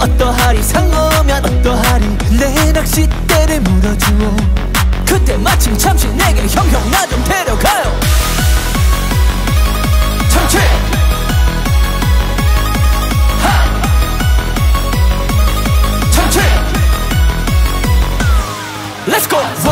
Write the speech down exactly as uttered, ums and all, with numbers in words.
어떠하리 상어면 어떠하리 내 낚싯대를 물어주오 그때 마침 잠시 내게 형형 나 좀 데려가요 참치 하 참치 렛츠고